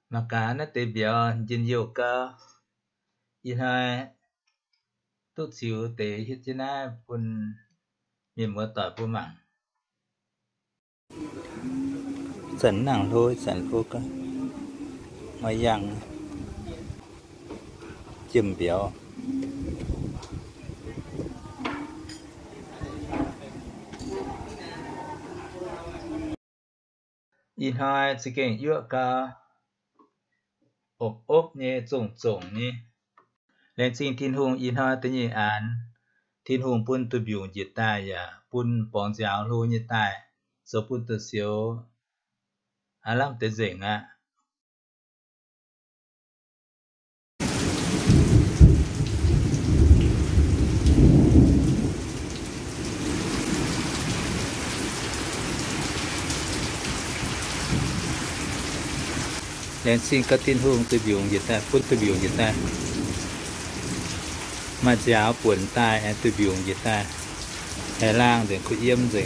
Maka nó tế biểu dinh dụ cơ in hai tốt xíu tế hít trên ai bùn miền mùa tỏi bùa mặn dẫn nàng thôi dẫn vô cơ ngoài dặn chìm biểu in hai chỉ kiện yếu cơ ốp nhé trồng nhé lên xin thiên hùng in hai tới nhị án thiên hùng bún từ biểu nhiệt tài à bún bóng giáo lô nhiệt tài số bún từ xíu làm tới dễ à lên xin các thiên hùng từ biểu nhiệt tài bún từ biểu nhiệt tài mà giáo buồn tai từ biểu nhiệt tài Hà Lan thì có yếm gì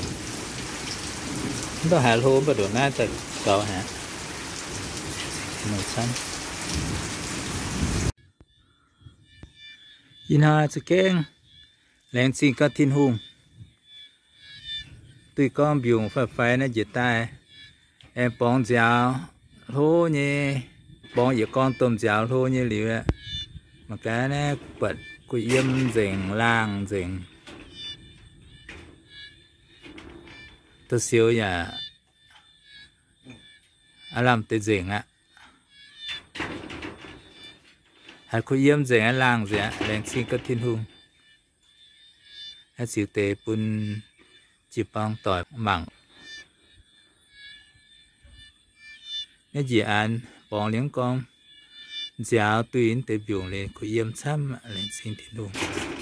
đó Hà Lô bắt đầu nát từ cậu hả màu xanh in hai sự keng lên xin các thiên hùng tuy con biểu phải nó nhiệt tài em bóng giáo thô như bóng giờ con tôm giáo thô như liệu mà cái này bật có yếm rình lang rình tôi xíu nhà làm tới rình á hãy có yếm rình lang gì á lên xin các thiên hùng hãy xíu tế bún chỉ bóng tỏi mặn nếu dự án bóng liếng con giáo tuyến tế biểu lên có yếm xăm lên xin thiên hùng